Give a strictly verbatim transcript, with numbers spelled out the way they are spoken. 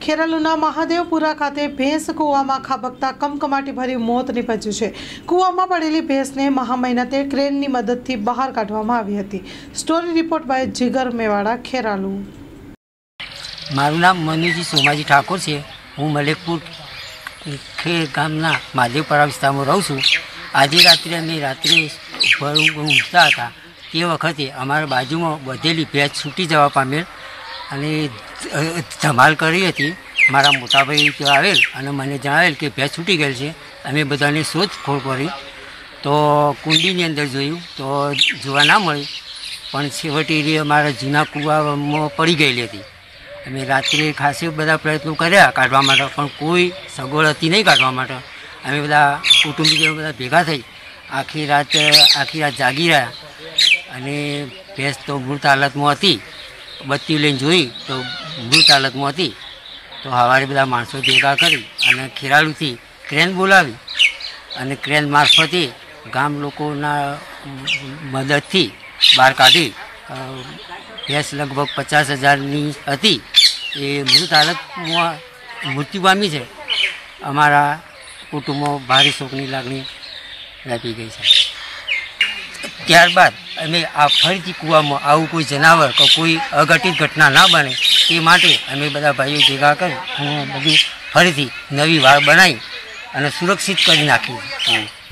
ખેરાલુના મહાદેવપુરા ખાતે ભેંસ કૂવામાં ખાબકતા કમકમાટી ભરી મોત નીપજ્યું છે। કૂવામાં પડેલી ભેંસને મહા મહેનતે ક્રેનની મદદથી બહાર કાઢવામાં આવી હતી। Story report by Jigar Mewada, Kheralu. મારું નામ મનુજી સોમાજી ઠાકોર છે। હું મલેકપુર ખેર ગામના મહાદેવપુરા વિસ્તારમાં રહું છું। આજે રાત્રે અમે રાત્રે ઉપર ઊંઘતા હતા તે વખતે અમારા બાજુમાં બધેલી ભેંસ છૂટી જવા પામેલ અને ધમાલ કરી હતી। મારા મોટાભાઈ ત્યાં આવેલ અને મને જણાવેલ કે ભેંસ છૂટી ગયેલ છે। અમે બધાને શોધખોળ કરી તો કુંડીની અંદર જોયું તો જોવા ના મળી, પણ છેવટે અમારા જૂના કૂવામાં પડી ગયેલી હતી। અમે રાત્રે ખાસે બધા પ્રયત્નો કર્યા કાઢવા માટે, પણ કોઈ સગવડ હતી નહીં કાઢવા માટે। અમે બધા કુટુંબીજો બધા ભેગા થઈ આખી રાત આખી રાત જાગી રહ્યા અને ભેંસ તો મૃત હાલતમાં હતી। બત્તી લઈને જોઈ તો મૃત હાલતમાં હતી। તો સવારે બધા માણસો ભેગા કરી અને ખેરાલુથી ક્રેન બોલાવી અને ક્રેન મારફતે ગામ લોકોના મદદથી બહાર કાઢી ભેંસ લગભગ પચાસ હજારની હતી એ મૃત હાલતમાં મૃત્યુ પામી છે। અમારા કુટુંબમાં ભારે શોકની લાગણી વ્યાપી ગઈ છે। ત્યારબાદ અમે આ ફરીથી કૂવામાં આવું કોઈ જનાવર કે કોઈ અઘટિત ઘટના ના બને તે માટે અમે બધા ભાઈઓ ભેગા કરી હું બધું ફરીથી નવી વાડ બનાવી અને સુરક્ષિત કરી નાખી।